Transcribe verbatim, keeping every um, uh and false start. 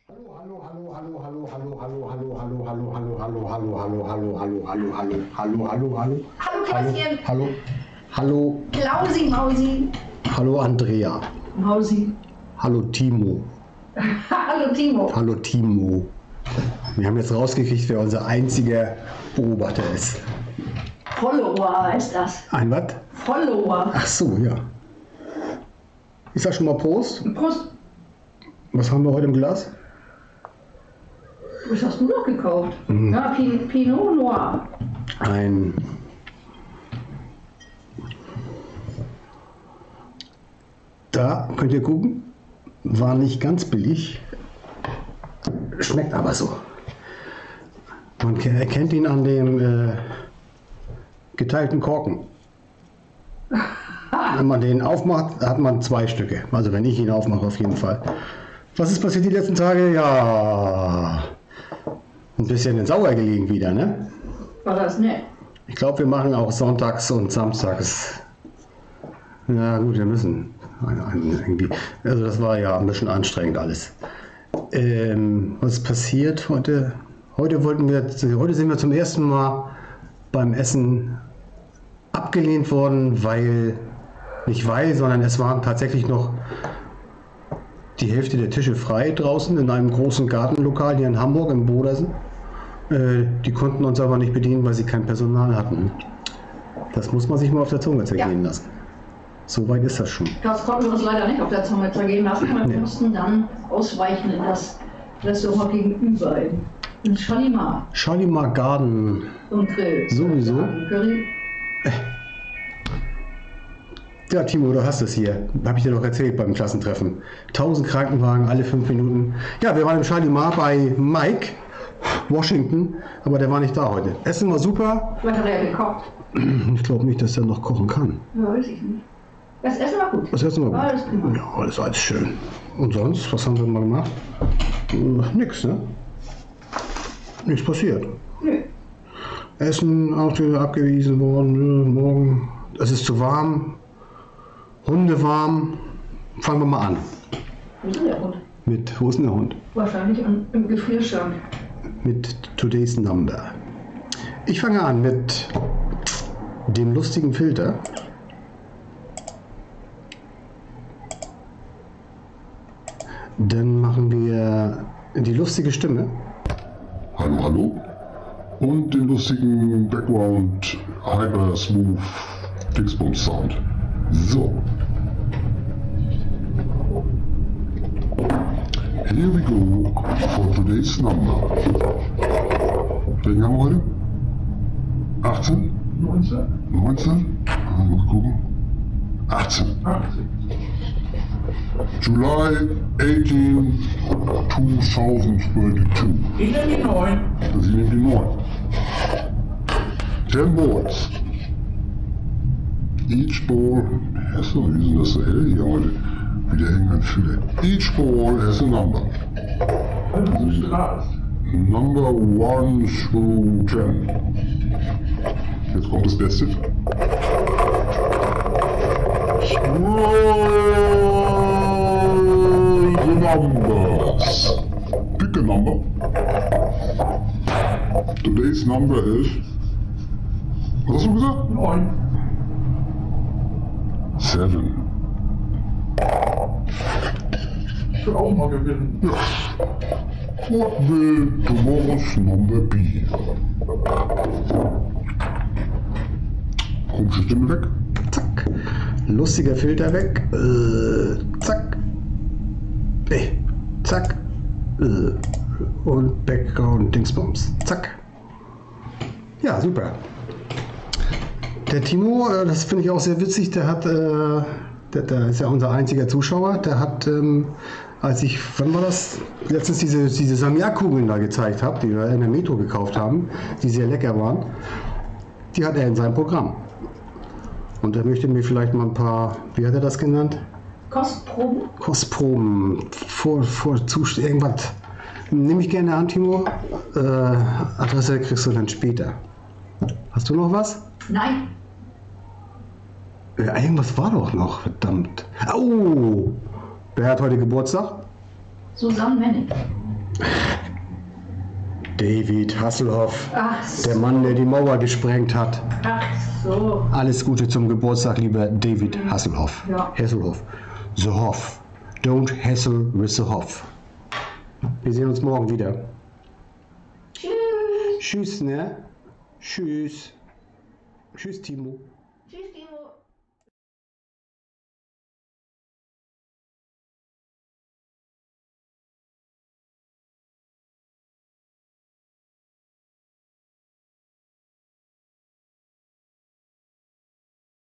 Hallo, hallo, hallo, hallo, hallo, hallo, hallo, hallo, hallo, hallo, hallo, hallo, hallo, hallo, hallo, hallo, hallo, hallo, hallo, hallo. Hallo Kätzchen. Hallo. Hallo. Klausi, Mausi. Hallo Andrea. Mausi. Hallo Timo. Hallo Timo. Hallo Timo. Wir haben jetzt rausgekriegt, wer unser einziger Beobachter ist. Follower heißt das. Ein was? Follower. Ach so, ja. Ich sag schon mal Prost. Prost. Was haben wir heute im Glas? Was hast du noch gekauft? Mhm. Ja, Pin Pinot Noir. Ein Da könnt ihr gucken, war nicht ganz billig, schmeckt aber so. Man erkennt ihn an dem äh, geteilten Korken. Wenn man den aufmacht, hat man zwei Stücke. Also wenn ich ihn aufmache, auf jeden Fall. Was ist passiert die letzten Tage? Ja, ein bisschen in Sauer gelegen wieder, ne? War das nett? Ich glaube, wir machen auch sonntags und samstags. Ja gut, wir müssen. Irgendwie. Also das war ja ein bisschen anstrengend alles. Ähm, was ist passiert heute? Heute wollten wir, heute sind wir zum ersten Mal beim Essen abgelehnt worden, weil, nicht weil, sondern es waren tatsächlich noch die Hälfte der Tische frei draußen in einem großen Gartenlokal hier in Hamburg im Bodersee. Äh, die konnten uns aber nicht bedienen, weil sie kein Personal hatten. Das muss man sich mal auf der Zunge zergehen Ja. lassen. So weit ist das schon. Das konnten wir uns leider nicht auf der Zunge zergehen lassen. Wir Nee. mussten dann ausweichen in das Restaurant gegenüber, in- in Shalimar Shalimar Garden. und Grill. Sowieso. Curry. Ja, Timo, du hast es hier. Habe ich dir doch erzählt beim Klassentreffen. tausend Krankenwagen alle fünf Minuten. Ja, wir waren im Shalimar bei Mike, Washington, aber der war nicht da heute. Essen war super. Vielleicht hat er ja gekocht. Ich glaube nicht, dass er noch kochen kann. Ja, weiß ich nicht. Das Essen war gut. Das Essen war gut. Alles prima. Ja, alles, alles schön. Und sonst, was haben wir mal gemacht? Äh, nix, ne? Nichts passiert. Nö. Essen auch wieder abgewiesen worden. Nö, morgen. Es ist zu warm. Hunde warm. Fangen wir mal an. Wo ist denn der Hund? Mit, wo ist denn der Hund? Wahrscheinlich an, im Gefrierschrank. Mit Today's Number. Ich fange an mit dem lustigen Filter. Dann machen wir die lustige Stimme. Hallo, hallo. Und den lustigen Background Hyper Smooth Dingsbums Sound. So. Here we go for today's number. Welchen haben wir heute? achtzehn? neunzehn? neunzehn? Ah, mal gucken. achtzehn. achtzehn. July eighteenth, twenty twenty-two. Ich nehme die neun. Sie nehmen die neun. Ten balls. Each ball has a, wie ist das so hell hier heute? Wieder hängen an Fülle. Each ball has a number. Und du strahlst. Number one through ten. Jetzt kommt das Beste. Scroll the numbers. Pick a number. Today's number is. Was hast du gesagt? neun. Seven. Ich will auch mal gewinnen. What will tomorrow's number be? Komische Stimme weg. Zack. Lustiger Filter weg. Äh, zack. Äh, zack. Äh, und Background Dingsbums. Zack. Ja, super. Der Timo, äh, das finde ich auch sehr witzig, der hat, äh, der, der ist ja unser einziger Zuschauer, der hat, ähm, als ich, wann war das, letztens diese, diese Samyang-Kugeln da gezeigt habe, die wir in der Metro gekauft haben, die sehr lecker waren, die hat er in seinem Programm. Und er möchte mir vielleicht mal ein paar, wie hat er das genannt? Kostproben. Kostproben, vor, vor Zust- irgendwas. Nehme ich gerne an, Timo. Äh, Adresse kriegst du dann später. Hast du noch was? Nein. Ja, irgendwas war doch noch, verdammt. Oh! Wer hat heute Geburtstag? Susanne Menning. David Hasselhoff, Ach so. der Mann, der die Mauer gesprengt hat. Ach so. Alles Gute zum Geburtstag, lieber David Hasselhoff. Ja. Hasselhoff. The Hoff. Don't hassle with the Hoff. Wir sehen uns morgen wieder. Tschüss. Tschüss, ne? Tschüss. Tschüss, Timo. Tschüss, Timo.